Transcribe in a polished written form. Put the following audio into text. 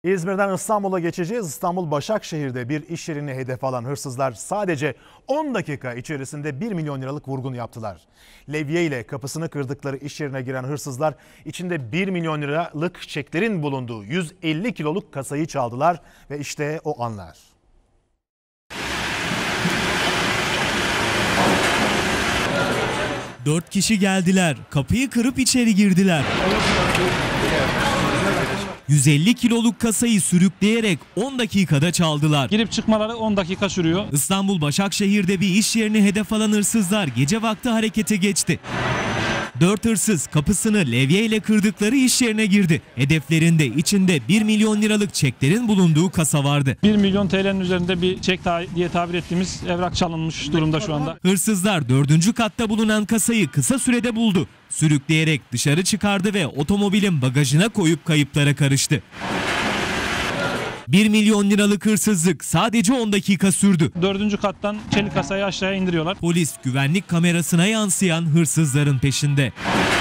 İzmir'den İstanbul'a geçeceğiz. İstanbul Başakşehir'de bir iş yerini hedef alan hırsızlar sadece 10 dakika içerisinde 1 milyon liralık vurgun yaptılar. Levye ile kapısını kırdıkları iş yerine giren hırsızlar içinde 1 milyon liralık çeklerin bulunduğu 150 kiloluk kasayı çaldılar ve işte o anlar. Dört kişi geldiler, kapıyı kırıp içeri girdiler. 150 kiloluk kasayı sürükleyerek 10 dakikada çaldılar. Girip çıkmaları 10 dakika sürüyor. İstanbul Başakşehir'de bir iş yerini hedef alan hırsızlar gece vakti harekete geçti. 4 hırsız kapısını levyeyle kırdıkları iş yerine girdi. Hedeflerinde içinde 1 milyon liralık çeklerin bulunduğu kasa vardı. 1 milyon TL'nin üzerinde bir çek diye tabir ettiğimiz evrak çalınmış durumda şu anda. Hırsızlar 4. katta bulunan kasayı kısa sürede buldu. Sürükleyerek dışarı çıkardı ve otomobilin bagajına koyup kayıplara karıştı. 1 milyon liralık hırsızlık sadece 10 dakika sürdü. 4. kattan çelik kasayı aşağıya indiriyorlar. Polis güvenlik kamerasına yansıyan hırsızların peşinde.